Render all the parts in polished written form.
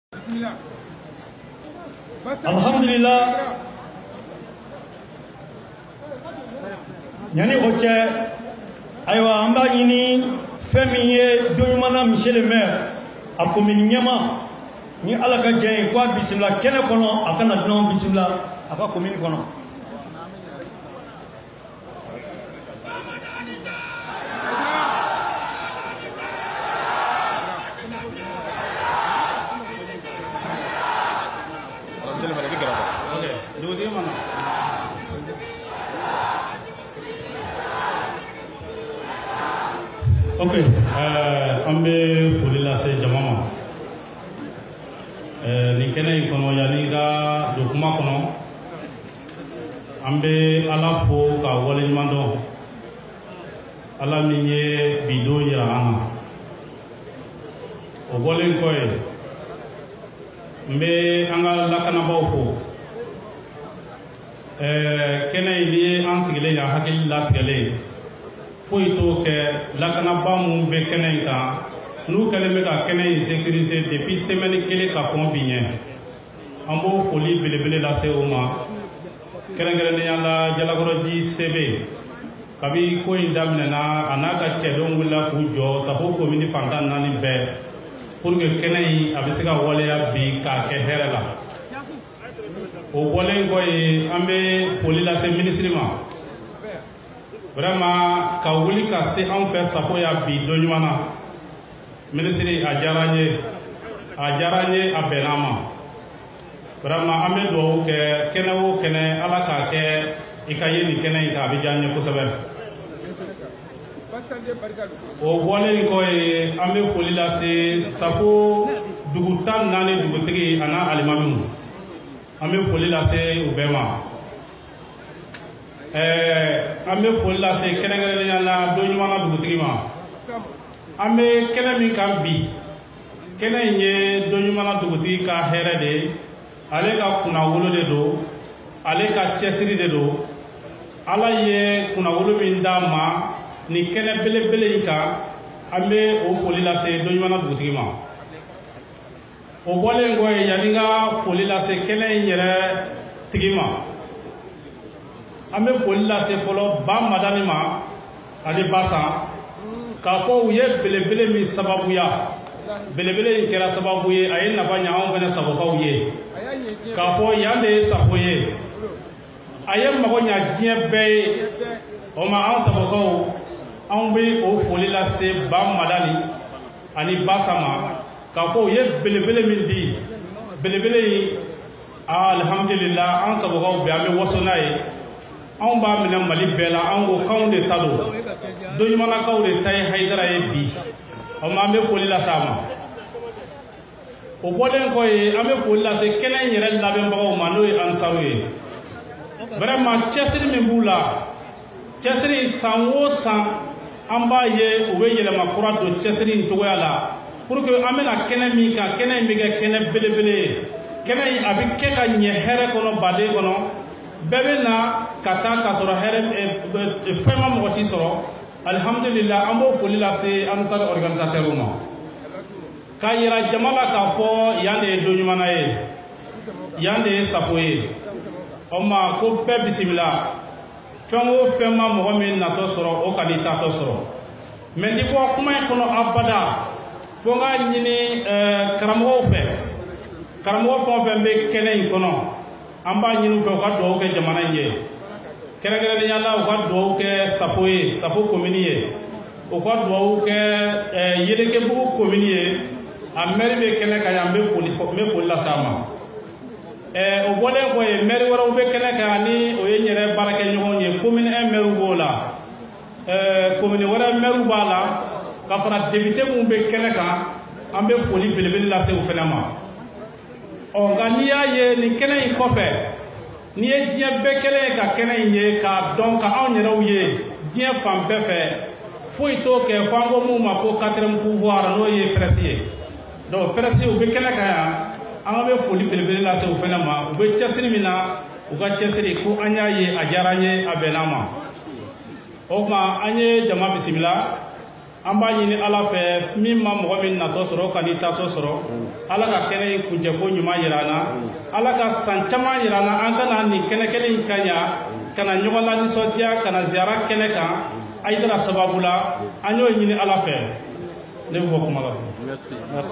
Alhamdulillah. Yani oche aywa amba yini femiye doyumana Michel le maire akomini nyama ni alaka jeng kwa bismillah kene kono akana dnon bismillah aka komini kono Ok, ambe fulila se jamama. Ni kene kono yaninga dokuma kono. Ambe ala fo ka wale mando. Ala minye bido yira ana. O wale koy. Mbe anga lakana bawfo. Kene ni ansigile ya hakili latigale. Foi to ke lakana bamu be kenen kan nu kele me ka kenen sécuriser depuis semaine kele ka combien ambo foli belebele la se oma kelen ne yalla jalagoroji sebe kabi ko indamne na anaka chedon wala ku jo sabo ko mini fantan nani be pour que kenen abisika wala ya bi ka ke herela o wala ngoy ambe foli la se ministre ma vraiment ka wuli ka se an fɛ sago ya bi don ɲuman na ministre a diyara n ye a bɛnna ma vraiment an bɛ dugawu kɛ kɛnɛ o kɛnɛ ala k'a kɛ i ka ye nin kɛnɛ in kan a bɛ diya n ye kosɛbɛ o bɔlen kɔ ye an bɛ foli lase sago dugu 14 dugutigi ani alimamiw an bɛ foli lase u bɛɛ ma an bɛ foli lase kɛrɛnkɛrɛnnenya la don ɲuman na dugutigi ma an bɛ kɛnɛ min kan bi kɛnɛ in ye don ɲuman na dugutigi ka hɛrɛ de ale ka kunnawolo de don ale ka cɛsiri de don ala ye kunnawolo min d'a ma ni kɛnɛ belebele in kan an bɛ o foli lase don ɲuman na dugutigi ma o bɔlen kɔ ye yanni ka foli lase kɛnɛ in yɛrɛ tigi ma an bɛ foli lase fɔlɔ ba madani ma ani ba san k'a fɔ u ye belebele min sababuya belebele in kɛra sababu ye a ye nafa ɲɛ anw fɛnɛ sagokaw ye k'a fɔ yan de ye sago ye a ye mago ɲɛ diɲɛ bɛɛ ye o ma anw sagokaw anw bɛ o foli lase ba madani ani ba san ma k'a fɔ u ye belebele min di belebele in alhamdulillah an sagokaw bɛ an bɛ waso n'a ye anw b'a minɛ mali bɛɛ la an ko kanw de ta don don ɲumanlakaw de ta ye hayidara ye bi o ma an bɛ foli lase a ma o bɔlen kɔ ye an bɛ foli lase kɛnɛ in yɛrɛ labɛnbagaw ma n'o ye ansaru ye vraiment cɛsiri min b'u la cɛsiri san o san an b'a ye u bɛ yɛlɛma kura don cɛsiri in togoya la pour que an bɛna kɛnɛ min kan kɛnɛ in bɛ kɛ kɛnɛ belebele ye kɛnɛ in a bɛ kɛ ka ɲɛ hɛrɛ kɔnɔ baden kɔnɔ bɛɛ bɛ na ka taa ka sɔrɔ hɛrɛ fɛn ma mɔgɔ si sɔrɔ alhamdulillah an b'o foli lase ansaru organisateurs ma k'a yira jama la k'a fɔ yan de ye don ɲuman na ye yan de ye sago ye o ma ko bɛɛ bisimila fɛn o fɛn ma mɔgɔ min natɔ sɔrɔ o ka n'i tatɔ sɔrɔ mais ni bɔ kuma in kɔnɔ abada fo n k'a ɲini karamɔgɔw fɛ karamɔgɔ fɛn o fɛn bɛ kɛnɛ in kɔnɔ an b'a ɲini u fɛ u ka dugawu kɛ jamana in ye kɛrɛnkɛrɛnnenya la u ka dugawu kɛ sapo ye sapo komini ye u ka dugawu kɛ yelekebugu komini ye a mɛri bɛ kɛnɛ kan yan n bɛ foli lase a ma o bɔlen kɔ ye mɛri wɛrɛw bɛ kɛnɛ kan ni o ye n yɛrɛ baarakɛɲɔgɔnw ye komini 1 mɛriw b'o la komini wɛrɛ mɛriw b'a la ka fara debite minnu bɛ kɛnɛ kan an bɛ foli belebele lase u fɛnɛ ma nka n'i y'a ye nin kɛnɛ in kɔfɛ n'i ye diɲɛ bɛɛ kɛlen ye ka kɛnɛ in ye k'a dɔn ka anw yɛrɛw ye diɲɛ fan bɛɛ fɛ foyi t'o kɛ fo an ko mun ma ko 4e pouvoir n'o ye presse ye donc presse u bɛ kɛnɛ kan yan an bɛ foli belebele lase u fɛnɛ ma u bɛ cɛsiri min na u ka cɛsiri ko an y'a ye a diyara an ye a bɛnna ma o tuma an ye jama bisimila an b'a ɲini Ala fɛ min ma mɔgɔ min natɔ sɔrɔ ka n'i tatɔ sɔrɔ Ala ka kɛnɛ in kuncɛko ɲuman yira an na Ala ka san caman yira an na an kana nin kɛnɛ kelen in ka ɲa kana ɲɔgɔn lanisɔndiya kana ziyara kɛnɛ kan Aidara sababu la an y'o ɲini Ala fɛ ne bɛ bɔ kuma la. Merci. Merci.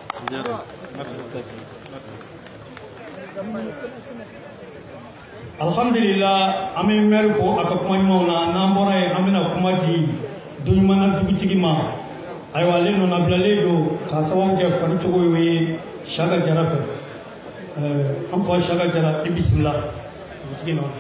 Alhamdulillah an bɛ maire fo a ka kuma ɲumanw na n'an bɔra yen an bɛna kuma di Doɲumana dugutigi ma ayiwa ale nɔnabilalen don k'a sababu kɛ fari cogo ye Saka Jara fɛ an fa Saka Jara i bisimila dugutigi nɔ.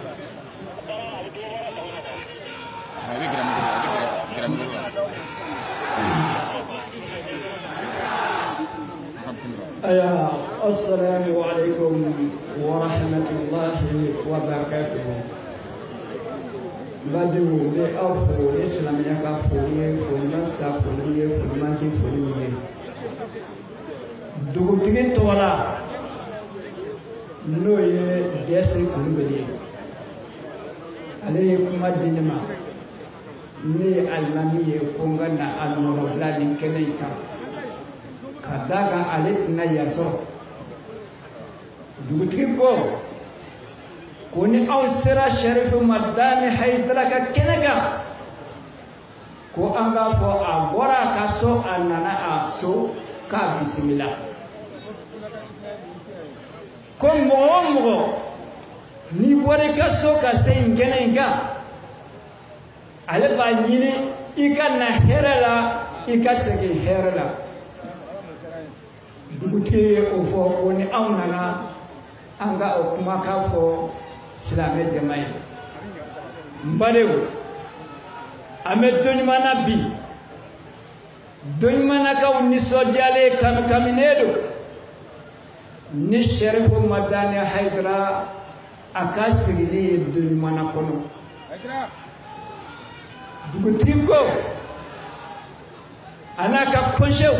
Assalamu alaikum wa rahmatullahi wa barakatuh. Badu be afu Islam ya ka foliye fonda sa foliye fonmandi foliye. Dugutigi tola no ye desi kulubeli. Ale kuma dinima ni almami ye konga na almoro blani keneika. Kadaga ale na yaso dugutigi ko ni aw sera Sharif Madani Haidara ka kɛnɛ kan ko an k'a fɔ a bɔra a ka so a nana a so k'a bisimila ko mɔgɔ o mɔgɔ n'i bɔra i ka so ka se nin kɛnɛ in kan ale b'a ɲini i ka na hɛrɛ la i ka segin hɛrɛ la dugutigi ye o fɔ ko ni anw nana an ka o kumakan fɔ silamɛ jama ye n badenw an bɛ Doɲumana bi Doɲumanakaw nisɔndiyalen kami-kaminen don ni Sharif Madani Haidara a ka sigili ye Doɲumana kɔnɔ dugutigi ko a n'a ka conseil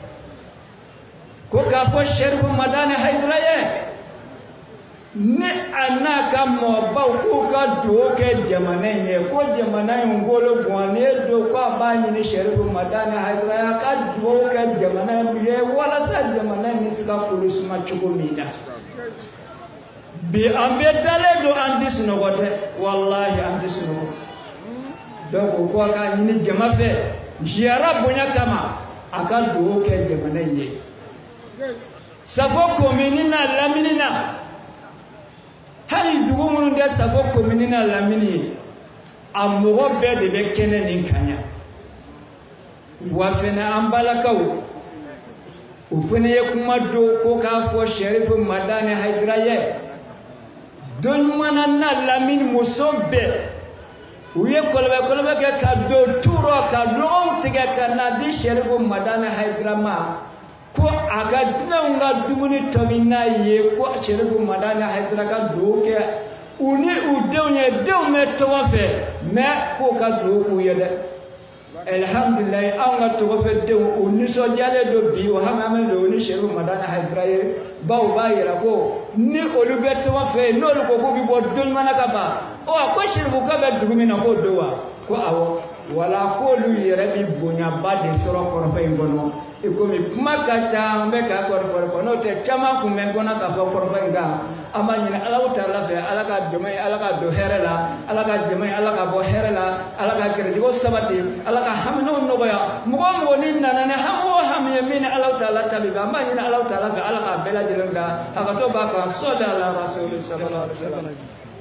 ko k'a fɔ Sharif Madani Haidara ye ni a n'a ka mɔgɔbaw k'u ka dugawu kɛ jamana in ye ko jamana in ngolo bɔnnen don ko a b'a ɲini Sharif Madani Haidara ka dugawu kɛ jamana in ye walasa jamana in bɛ se ka kolo suma cogo min na bi an bɛ dalen don an tɛ sunɔgɔ dɛ walahi an tɛ sunɔgɔ donc o ko a ka ɲini jama fɛ ziyara bonya kama a ka dugawu kɛ jamana in ye Safo commune na Lamini na hali dugu minnu tɛ Safo commune na Lamini ye a mɔgɔ bɛɛ de bɛ kɛnɛ nin kan yan wa fɛnɛ an balakaw o fɛnɛ ye kuma don ko k'a fɔ Sharif Madani Haidara ye Doɲumana na Lamini muso bɛɛ u ye kɔlɔbɛ kɛ ka don tu rɔ ka lɔgɔw tigɛ ka na di Sharif Madani Haidara ma ko a ka dunanw ka dumuni tobi n'a ye ko Sharif Madani Haidara ka dugawu kɛ u ni u denw ye denw bɛ tɔgɔ fɛ mais k'o ka dugawu k'u ye dɛ alhamdulilayi anw ka tɔgɔ fɛ denw u nisɔndiyalen don bi o hami don ni Sharif Madani Haidara ye baw b'a yira ko ni olu bɛ tɔgɔ fɛ n'olu ko k'u bɛ bɔ Doɲumana ka ban ko Sharif ka bɛ dugu min na k'o don wa ko awɔ wala k'olu yɛrɛ bi bonyaba de sɔrɔ kɔrɔfɔ in kɔnɔ i komi kuma ka ca an bɛ k'a kɔrɔfɔ n'o tɛ caman kun bɛ n kɔnɔ k'a fɔ kɔrɔfɔ in kan an b'a ɲini Alahu Taala fɛ Ala ka jama in Ala ka don hɛrɛ la Ala ka jama in Ala ka bɔ hɛrɛ la Ala ka gɛrɛsɛgɛw sabati Ala ka haminaw nɔgɔya mɔgɔ o mɔgɔ ni nana ni hami o hami ye min ni Alahu Taala ta bɛ ban an b'a ɲini Alahu Taala fɛ Ala ka bɛɛ lajɛlen da hakɛto b'a kan sɔli ala rasuli sallallahu alaihi wasallam.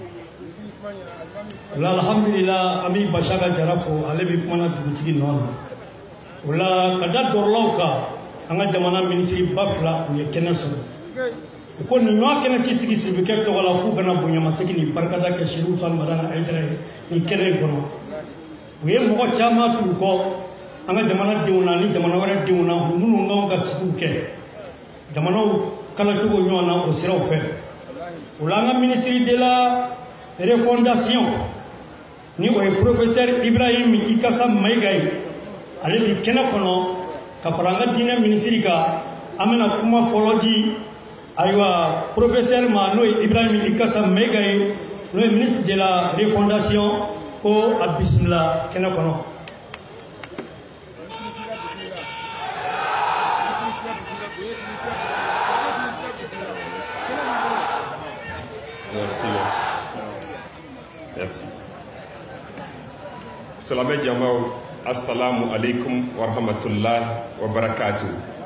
Alhamdulillah an bɛ Saka Jara fo ale bɛ kuma na dugutigi nɔ na o la ka da dɔrɔlaw kan an ka jamana minisiri ba fila u ye kɛnɛ sɔrɔ u ko nin ɲɔgɔn kɛnɛ tɛ sigi Sibikɛ tɔgɔ la f'u kana bonyamasegin ni barikada kɛ Sharif Madani Haidara ye nin kɛnɛ in kɔnɔ u ye mɔgɔ caman t'u kɔ an ka jamana denw na ni jamana wɛrɛ denw na u minnu kan ka sigiw kɛ jamanaw kalacogo ɲɔgɔn na o siraw fɛ o la an ka ministre de la refondation ni o ye professeur Ibrahim Ikasa Mayiga ye ale bi kɛnɛ kɔnɔ ka fara an ka diinɛ minisiri kan an bɛna kuma fɔlɔ di ayiwa professeur ma n'o ye Ibrahim Ikasa Mayiga ye n'o ye ministre de la refondation ko a bisimila kɛnɛ kɔnɔ. Merci. Merci. Salamé Jamaou, assalamu alaikum wa rahmatullahi wa barakatuh.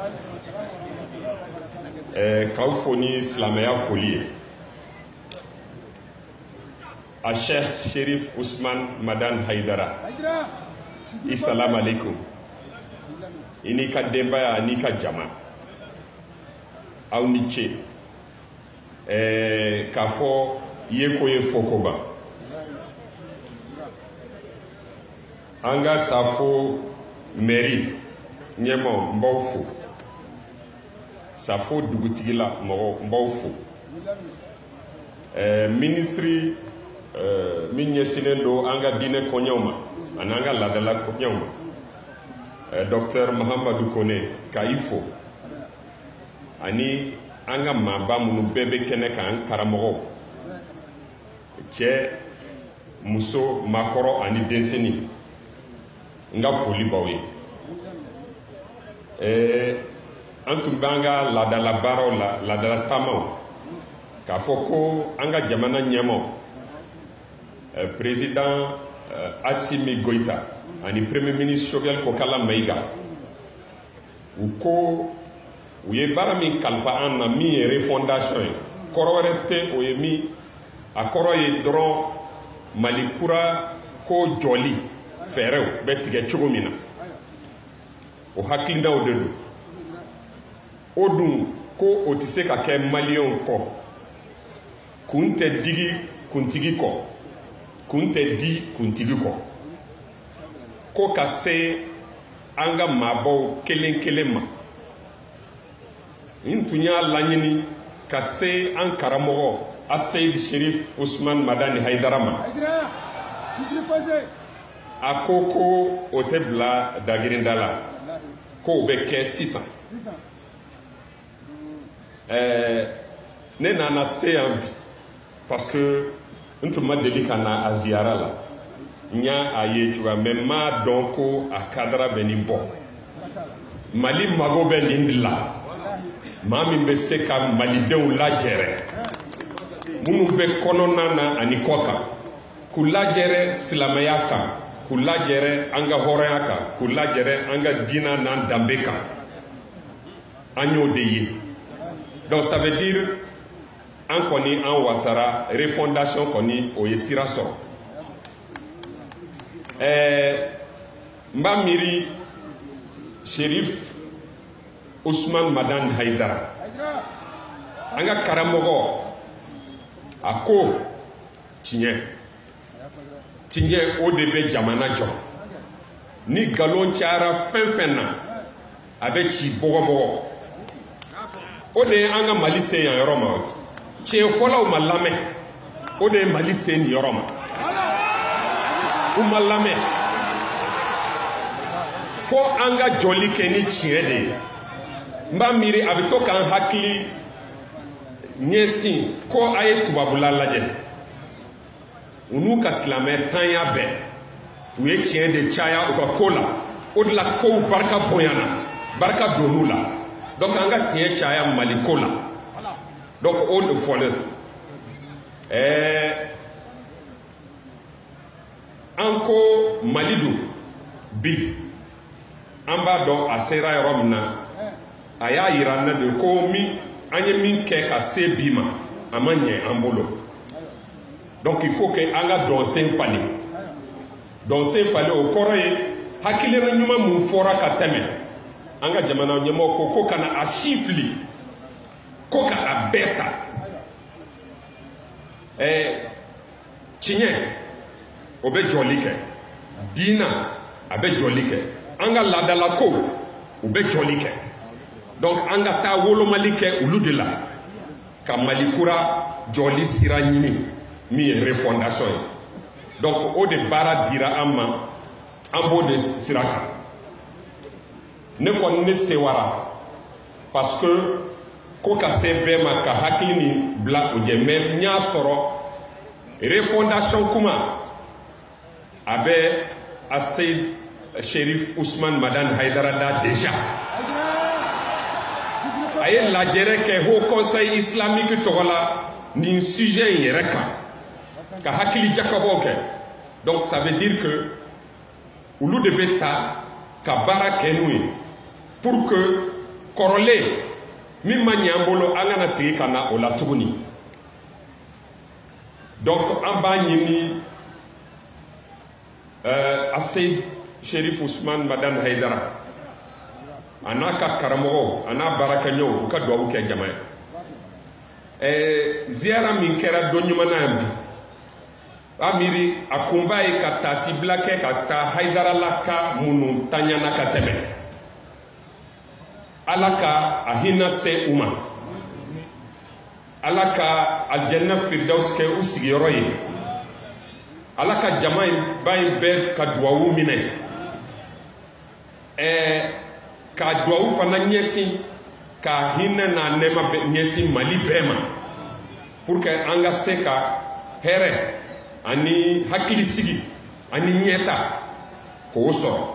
Kaoufoni Slaméa Folie. A Cheikh Chérif Ousmane Madane Haïdara. Assalamu alaikum. Inika Dembaya Anika Jama. Auniche. Kafo Yekoye Fokoba. Anga Safo Mairie. Nyemo Mbofo. Safo Dugutigila Mbofo. Ministry Minyesinendo Anga Dine Konyoma. Ananga Ladala Konyoma. Dr. Mohamedou Kone Kaifo. Ani anga mamba munu bebe kene kan karamogo. Che muso makoro ani deseni. Nga foli bawe. Antumbanga ladala baro ladala tamao. Kafoko anga jamana nyemo. Président Assimi Goïta ani Premier ministre Choguel Kokala Maïga. Uko uye barami kalfa anna mi refondation kororete oyemi akoro ye dron malikura ko joli ferew betige chugomina o haklinda odedu odun ko otise ka ke malion ko kunte digi kuntigi ko kunte di kuntigi ko kase anga mabo kelen ma intunya lanyini kase an karamogo a Seyd Chérif Ousmane Madane Haïdara ma a ko o te bila dagirindala ko be ke 600 ne nana se yan bi parce que ntuma deli kana a ziyara la nya a ye cogoya mais ma dɔn ko a kadara bɛ nin bɔ Mali mago bɛ nin de la maa min bɛ se ka malidenw lajɛrɛ minnu bɛ kɔnɔna na ani kɔ kan k'u lajɛrɛ silamɛya kan k'u lajɛrɛ an ka hɔrɔnya kan k'u lajɛrɛ an ka diinɛ n'an danbe kan an y'o de ye donc ça veut dire an kɔni an wasara refondation kɔni o ye sira sɔrɔ n b'a miiri Chérif Ousmane Madane Haïdara an ka karamɔgɔ a ko tiɲɛ o de bɛ jamana jɔ ni nkalon cayara fɛn fɛn na a bɛ ci bɔgɔbɔgɔ o de ye an ka Mali se yan yɔrɔ ma tiɲɛ fɔlaw ma lamɛn o de ye Mali se nin yɔrɔ ma u ma lamɛn fo an ka jɔli kɛ ni tiɲɛ de ye n b'a miiri a bɛ to k'an hakili ɲɛsin ko a ye tubabula lajɛ u n'u ka silamɛ tanya bɛɛ u ye tiɲɛ de caya u ka ko la o de la kow barika bonyana barika donn'u la donc an ka tiɲɛ caya Mali ko la donc o de fɔlen an ko Mali dun bi an b'a dɔn a sera yɔrɔ min na a y'a yira ne de ko an ye min kɛ ka se bi ma a ma ɲɛ an bolo donc il faut que an ka dɔnsen falen dɔnsen falen o kɔrɔ ye hakilina ɲuman mun fɔra ka tɛmɛ an ka jamana ɲɛmɔgɔ ko kana a si fili ko ka a bɛɛ ta tiɲɛ o bɛ jɔli kɛ diina a bɛ jɔli kɛ an ka laadala ko u bɛ jɔli kɛ donc an ka taa wolomali kɛ olu de la ka Mali kura jɔli sira ɲini min ye refondation ye donc o de baara dira an ma an b'o de sira kan ne kɔni ne sewara parce que ko ka se bɛɛ ma ka hakili ni bila o jɛ mais n y'a sɔrɔ refondation kuma a bɛ a Seyd Chérif Ousmane Madane Haïdara da déjà a ye lajɛrɛ kɛ Haut Conseil islamique tɔgɔ la nin sujet yɛrɛ kan ka hakili jakabaw kɛ. Donc ça veut dire que olu de bɛ ta ka baara kɛ n'u ye pour que kɔrɔlen min ma ɲɛ an bolo an kana sigi ka na o la tuguni. Donc an b'a ɲini Asseid Cherif Ousmane Madane Haidara a n'a ka karamɔgɔw a n'a baarakɛɲɔgɔnw u ka duwawu kɛ jama ye. Ziyara min kɛra don ɲuman na yan bi a miiri a kunba ye ka taasibila kɛ ka taa Haidara la ka minnu taɲana ka tɛmɛ. Ala ka a hinɛ se u ma. Ala ka aljanna firdaus kɛ u sigiyɔrɔ ye. Ala ka jama in ba in bɛɛ ka duwawu minɛ. Ka duwawu fana ɲɛsin ka hinɛ n'a nɛɛma ɲɛsin Mali bɛɛ ma pour que an ka se ka hɛrɛ ani hakilisigi ani ɲɛta k'o sɔrɔ.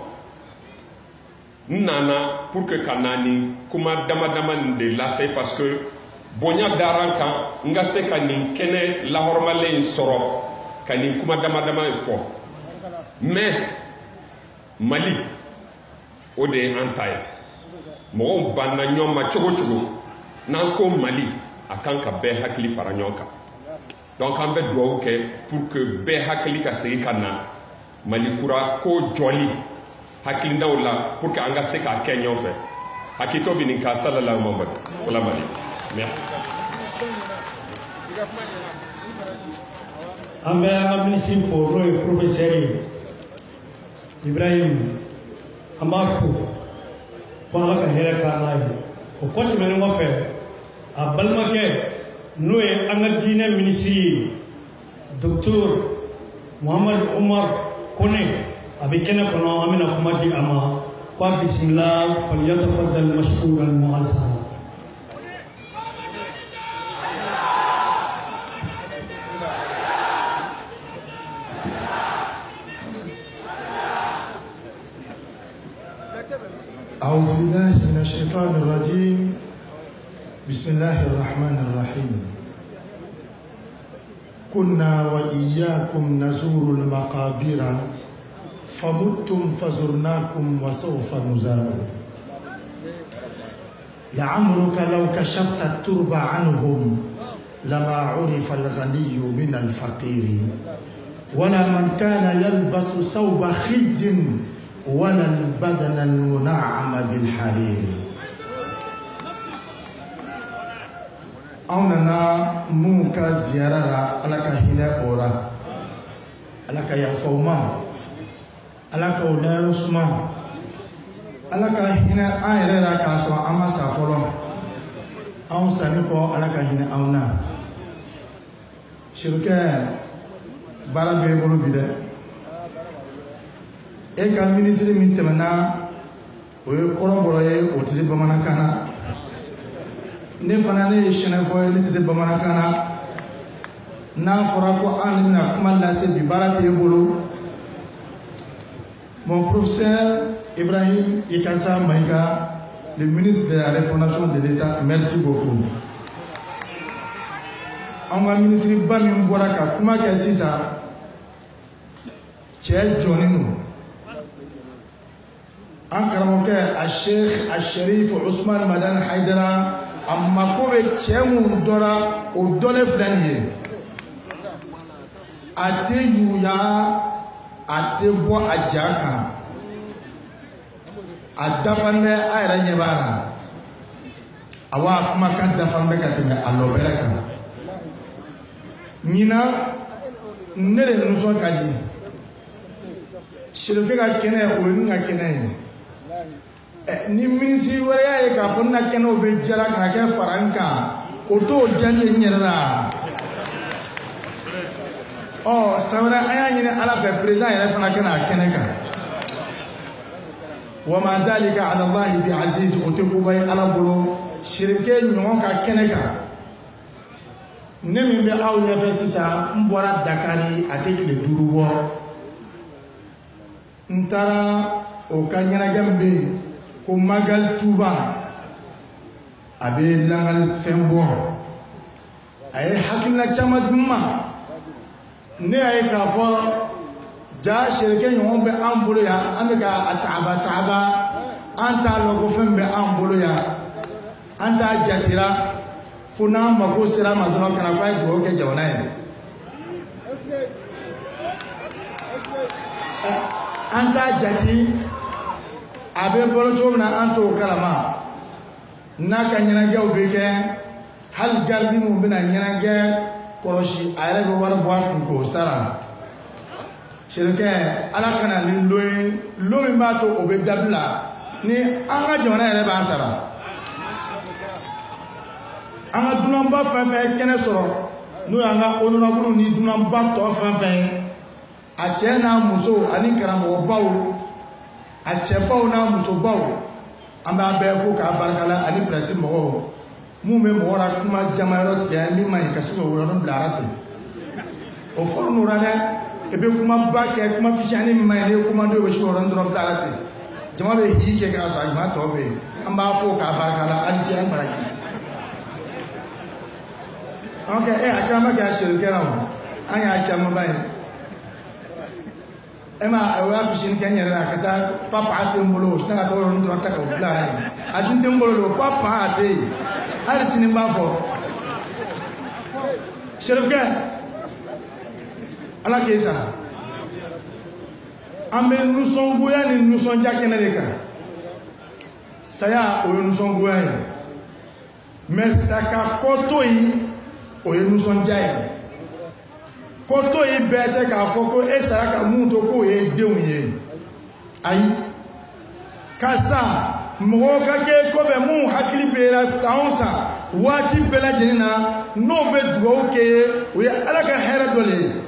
N nana pour que ka na ni kuma dama dama nin de lase parce que bonya daran kan n ka se ka nin kɛnɛ lahɔrɔmalen in sɔrɔ ka nin kuma dama dama fɔ. Mais Mali o de ye an ta ye. Mɔgɔw banna ɲɔgɔn ma cogo cogo n'an ko Mali a kan ka bɛɛ hakili fara ɲɔgɔn kan. Donc an bɛ duwawu kɛ pour que bɛɛ hakili ka segin ka na Mali kura ko jɔli hakilidaw la pour que an ka se k'a kɛ ɲɔgɔn fɛ. Hakito bi nin ka sallallahu Muhammad wala Mali. Merci. An bɛ an ka minisiri fo n'o ye professeur ye Ibrahim an b'a fo ko Ala ka hɛrɛ k'a n'a ye. O kɔ tɛmɛnen kɔfɛ a balimakɛ n'o ye an ka diinɛ minisiri ye Docteur Mohamed Omar Kone a bɛ kɛnɛ kɔnɔ an bɛna kuma di a ma ko a bisimila falyatafaddal mashkuran mu'azzara. أعوذ بالله من الشيطان الرجيم بسم الله الرحمن الرحيم كنا وإياكم نزور المقابر فمتم فزرناكم وسوف نزار لعمرك لو كشفت الترب عنهم لما عرف الغني من الفقير ولا من كان يلبس ثوب خزي ولا البدن المنعم بالحرير. أوننا موكا زيارة على كهينة أورا على كيافوما على كودار سما على كهينة أيرا كاسوا أما سافلون أو سانيكو على كهينة أونا شركة بارا بيبولو بيده. E ka ministre min tɛmɛna o ye kɔrɔbɔrɔ ye o tɛ se bamanankan na ne fana ne ye sɛnɛfɔ ye ne tɛ se bamanankan na n'a fɔra ko an de bɛna kuma lase bi baara t'e bolo. Mon professeur Ibrahim Ikassa Maïga, le ministre de la refondation de l'État, merci beaucoup. An ka ministre ba min bɔra ka kuma kɛ sisan cɛ jɔnnen don. An karamɔgɔkɛ a Sheikh Cherif Ousmane Madane Haidara a mako bɛ cɛ minnu dɔra o dɔlen filɛ nin ye. A tɛ yuya a tɛ bɔ a ja kan a dafan bɛ a yɛrɛ ɲɛ b'a la awa a kumakan dafan bɛ ka tɛmɛ a lɔbɛrɛ kan. Ɲinan ne de nisɔn ka di Serifɛ ka kɛnɛ o ye n ka kɛnɛ ye. Ni minisiri wɛrɛ y'a ye k'a fɔ n ka kɛnɛw bɛ jara ka na kɛ fara n kan o t'o diya ne ye n yɛrɛ la. San wɛrɛ an y'a ɲini Ala fɛ président yɛrɛ fana ka na a kɛnɛ kan. Wa ma dhalika ala Allahi bi aziz o tɛ koba ye Ala bolo Serifɛ ɲɔgɔn ka kɛnɛ kan. Ne min bɛ aw ɲɛfɛ sisan n bɔra Dakari a tɛ tile 5 bɔ. N taara o ka ɲɛnajɛ min bɛ yen ko Magal Touba a bɛ langali fɛn bɔ a ye hakilina caman di n ma ne y'a ye k'a fɔ ja serikɛ ɲɔgɔn bɛ an bolo yan an bɛ ka taaba an t'a lɔn ko fɛn bɛ an bolo yan an t'a jatira fo n'an mako sera a ma dɔrɔn ka na k'a ye dugawu kɛ jamana ye an t'a jati a bɛ bolo cogo min na an t'o kalama n'a ka ɲɛnajɛw bɛ kɛ hali garidi minnu bɛna ɲɛnajɛ kɔlɔsi a yɛrɛ bɛ wari bɔ a kun k'o sara serikɛ ala kana ni lo ye lo min b'a to o bɛ dabila ni an ka jamana yɛrɛ b'a sara an ka dunanba fɛn fɛn ye kɛnɛ sɔrɔ n'o y'an ka honorable ni dunanba tɔ fɛn fɛn ye a cɛ n'a muso ani karamɔgɔbaw a cɛbaw n'a musobaw an b'a bɛɛ fo k'a barikala ani presse mɔgɔw mun bɛ mɔgɔ la kuma jama yɔrɔ tigɛ min man ɲi ka se k'o yɔrɔ bilara ten o fɔra n'o la dɛ i bɛ kumaba kɛ kuma fitinin min man ɲi n'i ye kuma dɔ i bɛ se k'o yɔrɔ dɔrɔn bilara ten jama bɛ hi kɛ k'a sɔrɔ a ɲuman tɔ bɛ yen an b'a fo k'a barikala ani cɛ an baraji an kɛ a caman kɛ a serikɛ la o an y'a camanba ye Emma, o y'a fitinin kɛ n yɛrɛ la ka taa papa a tɛ n bolo o sinna ka taa o yɔrɔnin dɔrɔn ta k'o bilara yen a dun tɛ n bolo o papa a tɛ yen hali sini n b'a fɔ serikɛ ala k'e sara an bɛ nisɔngoya ni nisɔndiya kɛnɛ de kan saya o ye nisɔngoya ye mɛ saka kɔtɔ yi o ye nisɔndiya ye kɔtɔ yi bɛɛ tɛ k'a fɔ ko e sara ka mun to k'o ye denw ye ayi karisa mɔgɔw ka kɛ kɔfɛ mun hakili bɛra san o san waati bɛɛ lajɛlen na n'o bɛ dugawu kɛ ye o ye ala ka hɛrɛ dɔ le ye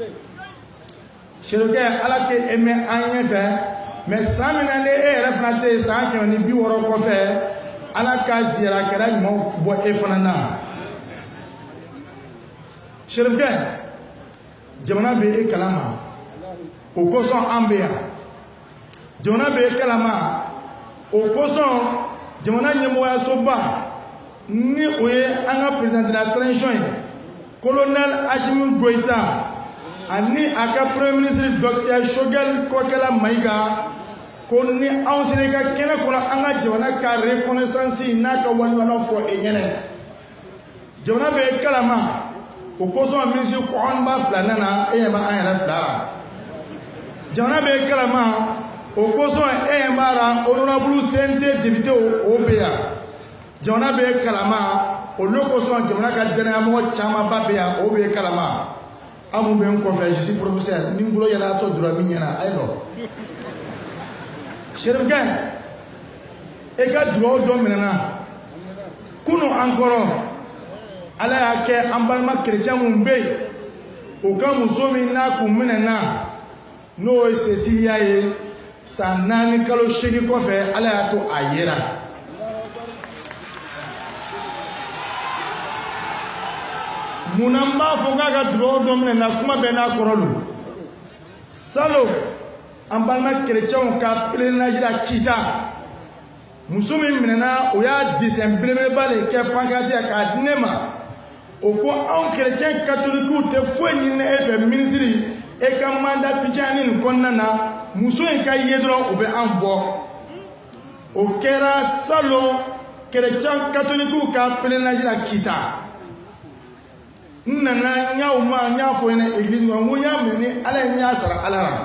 serikɛ ala k'e mɛn an ɲɛfɛ mɛ san min na ni e yɛrɛ fana tɛ yen san 160 kɔfɛ ala ka ziyara kɛra ɲumanw bɔ e fana na serikɛ jamana bɛ e kalama o kosɔn an bɛ yan jamana bɛ e kalama o kosɔn jamana ɲɛmɔgɔyasoba ni o ye an ka président de la transition ye colonel Assimi Goïta ani a ka premier ministre docteur Choguel Kokela Maïga ko ni anw sera i ka kɛnɛ kɔnɔ an ka jamana ka reconnaissance n'a ka waleɲumandɔn fɔ e ɲɛna jamana bɛ e kalama o kosɔn ministre kɔnba 2 nana e ɲɛ bɛ an yɛrɛ 2 la jamana bɛ e kalama o kosɔn e ɲɛ b'a la honorable CNT député o bɛ yan jamana bɛ e kalama olu kosɔn jamana ka dɛnɛnyamɔgɔ camanba bɛ yan o bɛ e kalama an mun bɛ n kɔfɛ je suis professeur ni n bolo yɛlɛ a tɔ donna min ɲɛna a ye dɔn serikɛ e ka dugawu dɔ minɛna kunun an kɔrɔ ala y'a kɛ an balima chrétien mun bɛ yen o ka muso min n'a kun minɛna n'o ye Cecilia ye san 4 kalo 8 kɔfɛ ala y'a to a yera munna n b'a fɔ k'a ka dugawu dɔ minɛna kuma bɛɛ n'a kɔrɔ don salon an balima chrétienw ka pèlerinage la Kita muso min minɛna o y'a dessin belebeleba de kɛ pancarte k'a di ne ma o ko anw chrétien catholique tɛ foyi ɲini e fɛ ministre e ka mandat pitiyani nin kɔnɔna na muso in ka ye dɔrɔn o bɛ an bɔ o kɛra salon chrétien catholique ka pèlerinage la Kita n nana n y'a fɔ ɲɛna église kɔnɔ n ko n y'a minɛ ni ala ye n y'a sara ala la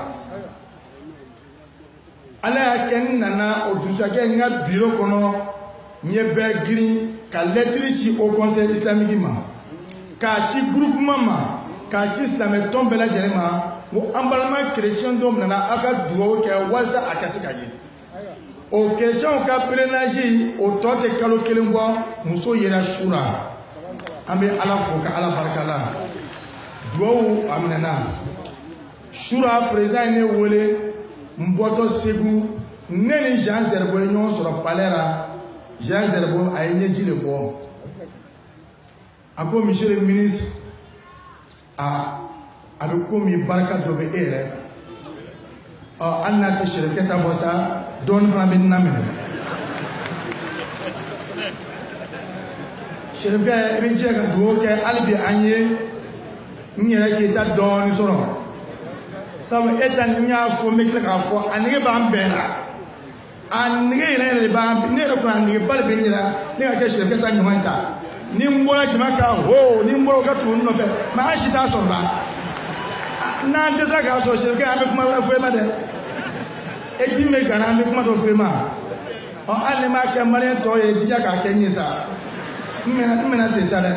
ala y'a kɛ n nana o dusukɛ n ka biro kɔnɔ n ye bɛɛ girin ka lettre ci au conseil islamique ma k'a ci groupement ma k'a ci silamɛ tɔn bɛɛ lajɛlen ma n ko an balima chrétien dɔ nana aw ka dugawu kɛ walasa a ka se ka ye o chrétienw ka pèlerinage o tɔ tɛ kalo 1 bɔ muso yera sura an bɛ ala fo ka ala barika la dugawu a minɛna sura président ye ne wele n bɔtɔ Segu ne ni Jean Zerbo ye ɲɔgɔn sɔrɔ palais la Jean Zerbo a ye ɲɛji de bɔ a ko monsieur le ministre a bɛ komi barika dɔ bɛ e yɛrɛ la hali n'a tɛ serikɛ ta bɔ sa dɔɔnin fana bɛ na minɛ Chérif Gaye i bɛ jɛ ka dugawu kɛ hali bi an ye n yɛrɛ k'i ta dɔɔni sɔrɔ sabu e ta ni n y'a fɔ n bɛ tila k'a fɔ a nege b'an bɛɛ la a nege yɛrɛ yɛrɛ de b'an ne yɛrɛ kɔnɔ a nege ba de bɛ n yɛrɛ ne ka kɛ Chérif Gaye ta ɲuman ta ni n bɔra jama kan ho ni n bɔra o ka tugu n nɔfɛ mɛ an si t'a sɔrɔ la n'an dɛsɛra k'a sɔrɔ Chérif Gaye an bɛ kuma wɛrɛ fɔ e ma dɛ e dimi bɛ gana an bɛ kuma dɔ fɔ e ma hali ni m'a kɛ maliyɛn tɔw ye jija k'a kɛ n ye sa n mɛna ten sa dɛ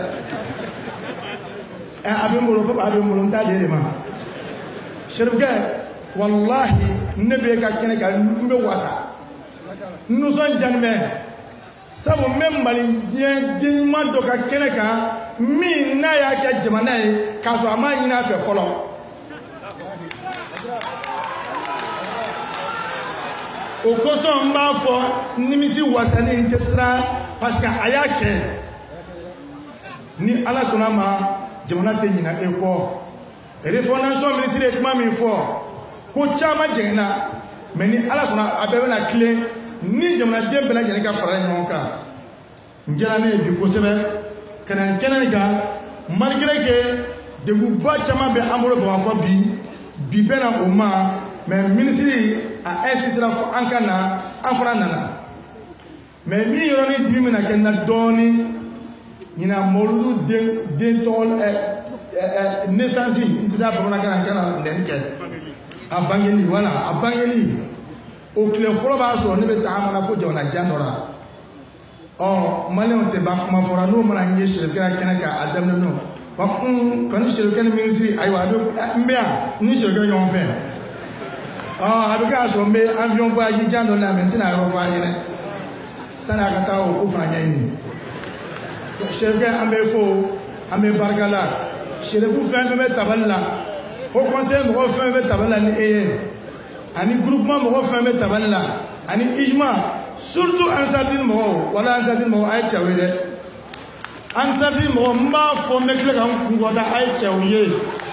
a bɛ n bolo papa a bɛ n bolo n t'a di e de ma Chérif Gaye walahi ne bɛ ka kɛnɛ kan n bɛ wasa n nisɔndiya bɛ sabu n bɛ Mali diɲɛ ɲuman dɔ ka kɛnɛ kan min n'a y'a kɛ jamana ye k'a sɔrɔ a m'a ɲini a fɛ fɔlɔ o kosɔn n b'a fɔ nimisi wasani n tɛ siran parce que a y'a kɛ ni Ala sɔnna a ma jamana tɛ ɲinɛ e kɔ refondation ministre ye kuma min fɔ ko caman jɛngɛnna mais ni Ala sɔnna a bɛɛ bɛna tilen ni jamanaden bɛɛ lajɛlen ka fara ɲɔgɔn kan n diyara ne ye bi kosɛbɛ ka na nin kɛnɛ kan malgré que degunba caman bɛ an bolo Bamakɔ bi bɛ na o ma mais ministre a insistera fɔ an ka na an fana nana mais min yɔrɔnin dimi bɛna kɛ n na dɔɔni ɲinan Mawuludu den tɔgɔ naissance n tɛ se a bamanankan na n kana nɛni kɛ a bangeli wala a bangeli o tile fɔlɔ b'a sɔrɔ ne bɛ taamana fo jamana jan dɔ la maliyɛnw tɛ ban kuma fɔra n'o mana n ye Chérif Gaye kɛnɛ kan a daminɛ n'o kɔni Chérif Gaye ni ministre ayiwa n bɛ yan ni Chérif Gaye ɲɔgɔn fɛ a bɛ k'a sɔrɔ n bɛ avion voyage jan dɔ la mais n tɛna yɔrɔ fɔ a ɲɛna sani a ka taa o ko fana ɲɛɲini Chérif Gaye an bɛ fo an bɛ barika la Chérif fɛn fɛn bɛ tabali la o conseil mɔgɔ fɛn bɛ tabali la ni e ye ani groupement mɔgɔ fɛn bɛ tabali la ani ijma surtout Ansardine mɔgɔw wala Ansardine mɔgɔw a ye cɛw ye dɛ Ansardine mɔgɔw n b'a fɔ n bɛ tila ka n kun kɔta a ye cɛw ye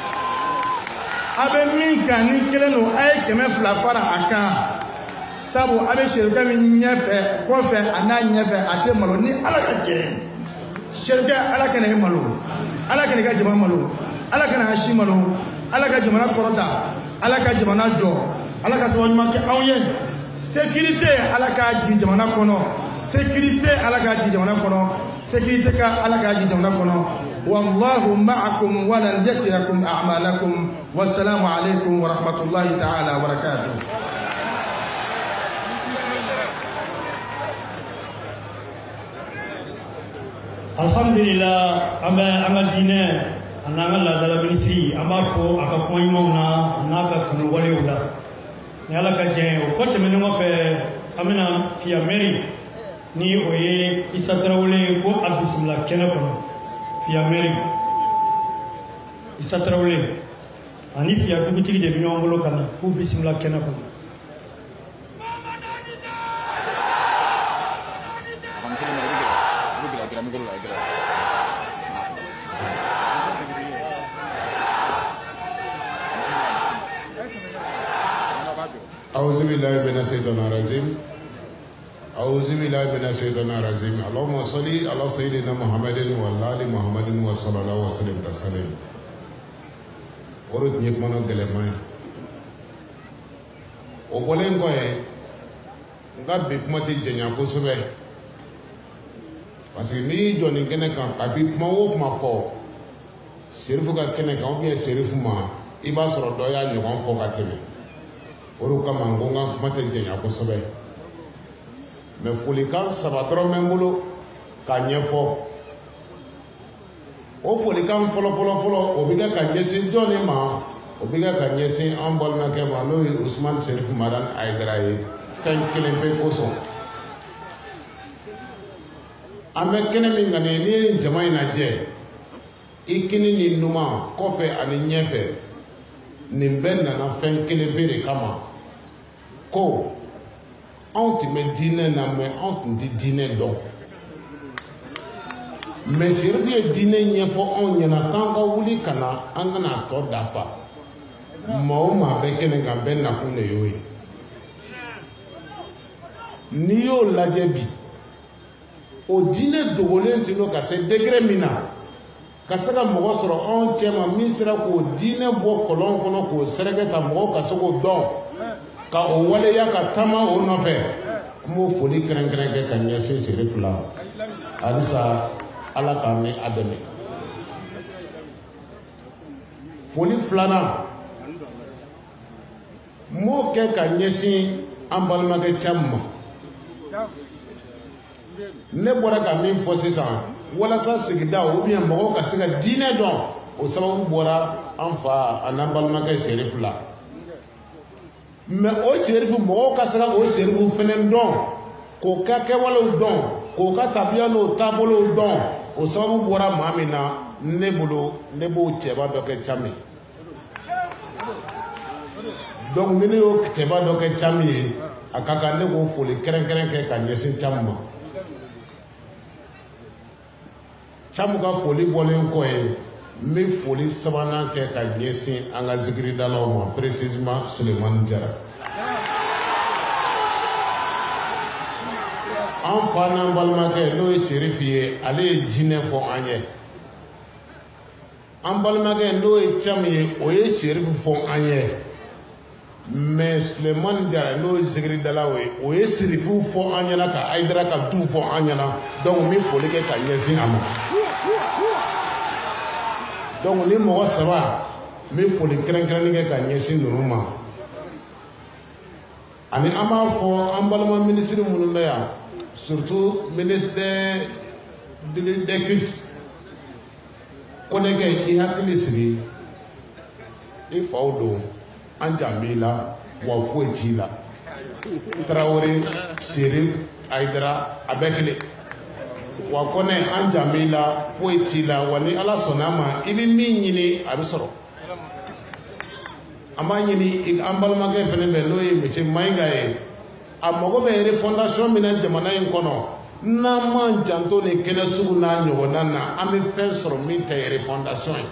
a bɛ min kan ni kelen don a ye 200 fara a kan sabu a bɛ Chérif Gaye min ɲɛfɛ kɔfɛ a n'a ɲɛfɛ a tɛ malo ni Ala ka jɛ Chérif Gaye Ala kana e malo Ala kana i ka jama malo Ala kana a si malo Ala ka jamana kɔrɔta Ala ka jamana jɔ Ala ka sababu ɲuman kɛ anw ye sécurité Ala k'a jigin jamana kɔnɔ sécurité Ala k'a jigin jamana kɔnɔ sécurité ka Ala k'a jigin jamana kɔnɔ wallahu ma'akum wa lan yatirakum a'malakum wassalamu alaykum wa rahmatullahi ta'ala wa barakatuh. Alhamdulillah an ka diinɛ a n'an ka laadala minisiri an b'a fɔ a ka kuma ɲumanw na a n'a ka kanu walew la ni Ala ka diɲɛ o kɔ tɛmɛnen kɔfɛ an bɛna Fiya mairie ni o ye Isa Tarawele ko a bisimila kɛnɛ kɔnɔ Fiya mairie Isa Tarawele ani Fiya dugutigi de bɛ ɲɔgɔn bolo ka na k'u bisimila kɛnɛ kɔnɔ. أعوذ بالله من الشيطان الرجيم أعوذ بالله من الشيطان الرجيم اللهم صل على سيدنا محمد وعلى آل محمد وصلى الله وسلم تسليما ورد نيكمانو gɛlɛman o bɔlen kɔ ye n ka bi kuma tɛ jɛnya kosɛbɛ parce que n'i y'i jɔ nin kɛnɛ kan a bi kuma o kuma fɔ Chérif ka kɛnɛ kan ou bien Chérif ma i b'a sɔrɔ dɔ y'a ɲɔgɔn fɔ ka tɛmɛ o de kama n ko n ka kuma tɛ jɛnya kosɛbɛ mais folikan 3 dɔrɔn bɛ n bolo k'a ɲɛfɔ o folikan fɔlɔ o bɛ kɛ ka ɲɛsin jɔn de ma o bɛ kɛ ka ɲɛsin an balimakɛ ma n'o ye Usmane Chérif Madani Ayidara ye fɛn kelen pe kosɔn an bɛ kɛnɛ min kan n'i ye nin jama in lajɛ i kini ni numan kɔfɛ ani ɲɛfɛ nin bɛɛ nana fɛn kelen pe de kama ko anw tun bɛ diinɛ na mais anw tun tɛ diinɛ dɔn mais Chérif ye diinɛ ɲɛfɔ anw ɲɛna k'an ka wuli ka na an kana tɔ dafa maa o maa bɛ kɛnɛ kan bɛɛ nakun de y'o ye n'i y'o lajɛ bi o diinɛ dogolen tun don ka se degré min na ka se ka mɔgɔ sɔrɔ anw cɛ ma min sera k'o diinɛ bɔ kɔlɔn kɔnɔ k'o sɛrɛgɛ ta mɔgɔw ka se k'o dɔn ka o waleya ka taama o nɔfɛ an b'o foli kɛrɛnkɛrɛn kɛ ka ɲɛsin Serifu la halisa Ala k'an ni a dɛmɛ. Foli filanan n b'o kɛ ka ɲɛsin an balimakɛ caman ma. Ne bɔra ka min fɔ sisan walasa sigida mɔgɔw ka se ka diinɛ dɔn o sababu bɔra an fa a n'an balimakɛ Serifu la. Mais o Serifu mɔgɔw ka se ka o Serifu fɛnɛ dɔn k'o ka kɛwalew dɔn k'o ka tabiya n'o taabolow dɔn o sababu bɔra maa min na ne bolo ne b'o cɛba dɔ kɛ Cami. Donc ni ne y'o cɛba dɔ kɛ Cami ye a ka kan ne k'o foli kɛrɛnkɛrɛn kɛ ka ɲɛsin Cami ma. Cami ka foli bɔlen kɔ ye n bɛ foli sabanan kɛ ka ɲɛsin an ka zikiridalaw ma précisément Sulemani Jara. An fa n'an balimakɛ n'o ye Serifu ye ale ye diinɛ fɔ an ye. An balimakɛ n'o ye Cami ye o ye Serifu fɔ an ye. Mais Sulemani Jara n'o ye zikiridalaw ye o ye Serifu fɔ an ɲɛna ka Ayidara ka du fɔ an ɲɛna donc n bɛ foli kɛ ka ɲɛsin a ma. Donc ni mɔgɔ saba n bɛ foli kɛrɛnkɛrɛnnen kɛ ka ɲɛsin ninnu ma. Ani an b'a fɔ an balima minisiri minnu bɛ yan surtout ministère des cultes ko ne kɛ i hakili sigi i faw don an jan b'i la wa foyi t'i la. Tarawele Serifu Ayidara a bɛɛ kelen. Wa kɔnɛ an jan b'i la foyi t'i la wa ni Ala sɔnna ma i bɛ min ɲini a bɛ sɔrɔ. An b'a ɲini an balimakɛ fɛnɛ bɛ n'o ye monsieur Mayiga ye a mago bɛ refondation min na jamana in kɔnɔ n'an m'an janto nin kɛnɛ sugu n'a ɲɔgɔnna na an bɛ fɛn sɔrɔ min tɛ refondation ye.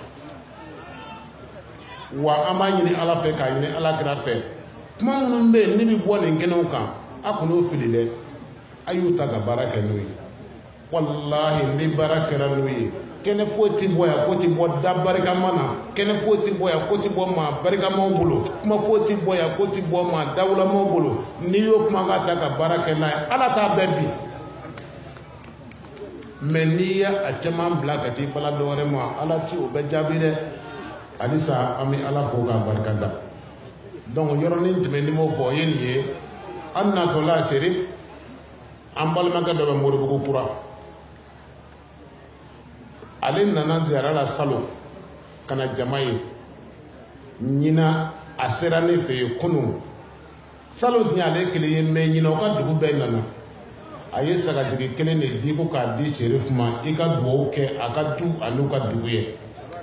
Wa an b'a ɲini Ala fɛ k'a ɲini Ala kira fɛ kuma minnu bɛ yen ni bɛ bɔ nin kɛnɛw kan a kan'o fili dɛ a y'u ta ka baara kɛ n'o ye. Wallahi ni baara kɛra n'o ye kɛnɛ foyi tɛ bɔ yan ko tɛ bɔ da barikama na kɛnɛ foyi tɛ bɔ yan ko tɛ bɔ maa barikamaw bolo kuma foyi tɛ bɔ yan ko tɛ bɔ maa dawulamaw bolo n'i y'o kuma ka ta ka baara kɛ n'a ye Ala t'a bɛɛ bin. Mais n'i ye a caman bila ka t'i bala dɔ wɛrɛ ma Ala ti o bɛɛ jaabi dɛ. Halisa an bɛ Ala fo k'a barika da. Donc yɔrɔnin tɛmɛnen m'o fɔ o ye nin ye an natɔla Serifu an balimakɛ dɔ bɛ Moribugu kura. Ale nana ziyara la salon ka na jama ye ɲina a sera ne fɛ yen kunun salon tun y'ale kelen ye mais ɲina o ka dugu bɛɛ nana a ye sagajigi kelen de di ko k'a di Serifu ma i ka dugawu kɛ a ka du an'u ka dugu ye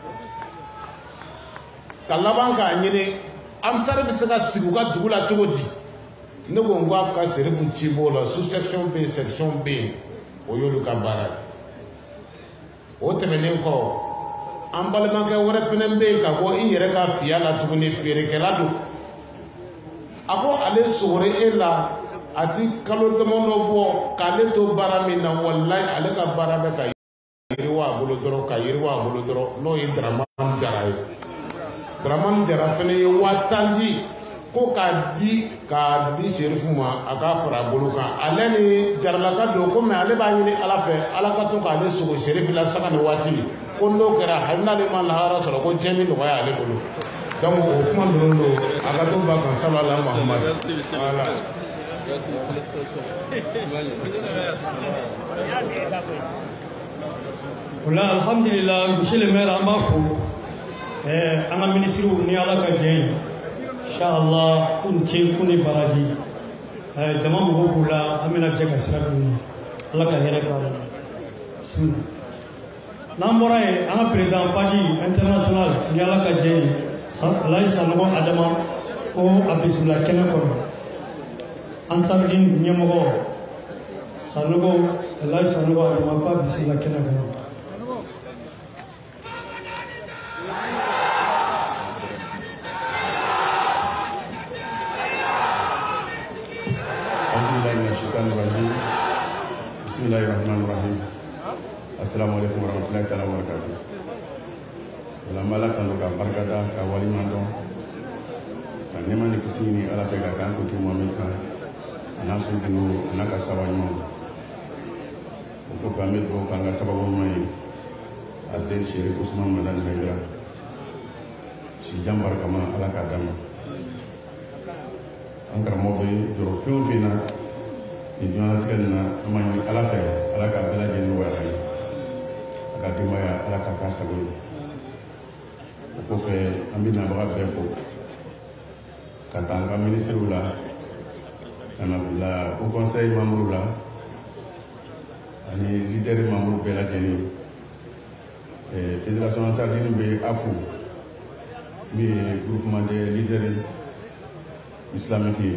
ka laban k'a ɲini amisari bɛ se ka sigi u ka dugu la cogo di ne ko n ko a ka Serifu ci b'o la sous section bɛ yen section bɛ yen o y'olu ka baara ye. O tɛmɛnen kɔ an balimakɛ wɛrɛ fɛnɛ bɛ yen ka bɔ i yɛrɛ ka fiya la tuguni feerekɛla don a ko ale sogore e la a ti kalo damadɔ bɔ k'ale to baara min na walayi ale ka baara bɛ ka yiriwa a bolo dɔrɔn ka yiriwa a bolo dɔrɔn n'o ye Daramani Jara ye. Daramani Jara fɛnɛ ye 50 di ko k'a di Serifu ma a k'a fara a bolo kan ale ni Jaralaka don ko mais ale b'a ɲini Ala fɛ Ala ka to k'ale sogo Serifu la saga ni waati ko n'o kɛra hali n'ale ma lahara sɔrɔ ko diɲɛ bɛ nɔgɔya ale bolo. Donc o kuma ninnu don a ka to ba kan sallallahu Muhammad. Voilà. Ola alhamdulillah monsieur le maire an b'a fo an ka minisiriw ni Ala ka jɛn ye. Inshallah kun ce kun ni baraji jama mɔgɔw b'u la an bɛna jɛ ka sira d'u ma Ala ka hɛrɛ k'a la. Bismillah. N'an bɔra yen an ka président Faji international ni Ala ka jɛn ye Alaji Sanogo Adama ko a bisimila kɛnɛ kɔnɔ. An samedi ɲɛmɔgɔ Sanogo Alaji Sanogo Adama ko a bisimila kɛnɛ kɔnɔ. Bismillahirrahmanirrahim. Assalamualaikum warahmatullahi taala wabarakatuh. Wala mala tando ka barkada ka wali mando. Ka nema ni kisini ala fe ka kan ko ti mo ka. Ana so dinu ana ka sawanyo. Ko ka me do ka nga sababu mai. Asen Sheikh Usman Madan Haidara. Si jambar kama ala ka dama. Angkara mo be joro fina. Di dunia na amani ala fe ala ka bela jeni wa hay ka dimaya ala ka kasago ko fe ambina ba be fo ka tanga ministre la kana la au conseil membre la ani leader membre bela jeni fédération sardine be afu mi groupement des leaders islamiques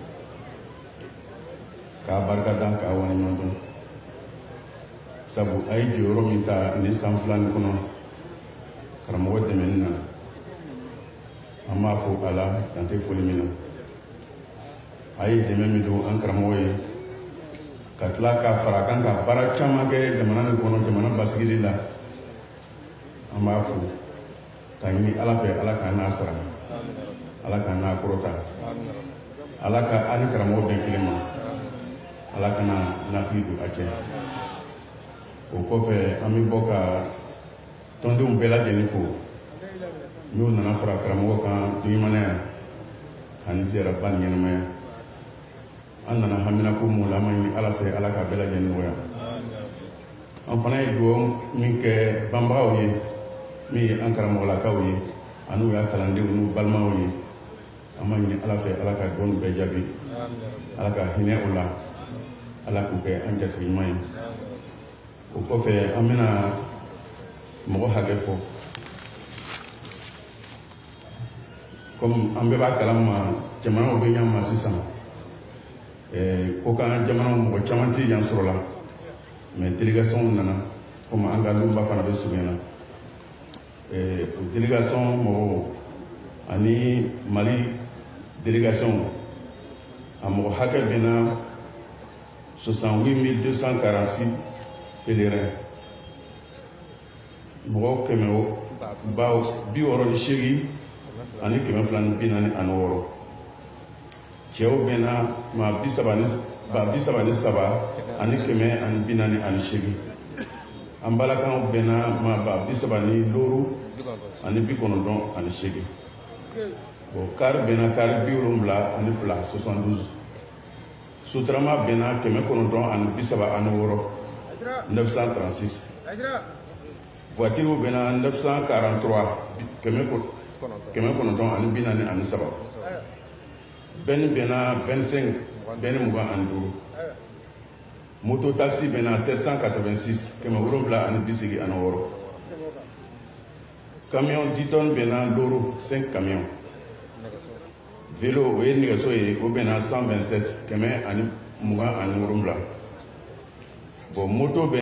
ka barka dan ka wani ɲɔgɔn sabu a ye jɔyɔrɔ min ta nin san fila nin kɔnɔ karamɔgɔ dɛmɛni na an b'a fɔ a la dan tɛ foli min na a ye dɛmɛ min don an karamɔgɔ ye ka tila ka fara kan ka baara caman kɛ jamana nin kɔnɔ jamana basigili la an b'a fɔ ka ɲini ala fɛ ala k'a n'a sara ala k'a n'a kɔrɔta ala ka ani karamɔgɔ bɛn kelen ma ala kana nafi don a cɛ o kɔfɛ an bɛ bɔ ka tɔndenw bɛɛ lajɛlen fo n'u nana fara karamɔgɔ kan duɲumanaya ani ziyara ba ni ɲɛnamaya an nana hamina ko mun la an ma ɲini ala fɛ ala ka bɛɛ lajɛlen nɔgɔya an fana ye dugawu min kɛ banbagaw ye min ye an karamɔgɔlakaw ye ani u y'a kalandenw n'u balimaw ye an ma ɲini ala fɛ ala ka dugawu bɛɛ jaabi ala ka hinɛ o la ala k'u kɛ an jatigi ɲuman ye o kɔfɛ an bɛna mɔgɔ hakɛ fɔ komi an bɛɛ b'a kalama jamanaw bɛ ɲan ma sisan ko kan jamanaw mɔgɔ caman tɛ yan sɔrɔ la mais délégation nana komi an ka lunba fana bɛ surunya o délégation mɔgɔw ani Mali délégation a mɔgɔ hakɛ bɛna 68 246 pèlerins mɔgɔ 68 ani 246 cɛw bɛna maa 33 ani 148 an balakaw bɛna maa 37 ani 98 bon kari bɛna kari 72 ani 72 Sotrama bena 936 voiture bena 943 947 ben bena 25 ben mugan ani 5 moto taxi bena 786 986 camion 10 tonnes bena loro 5 camions vélo o ye nɛgɛso ye o bɛnna 127 127 bon moto bɛ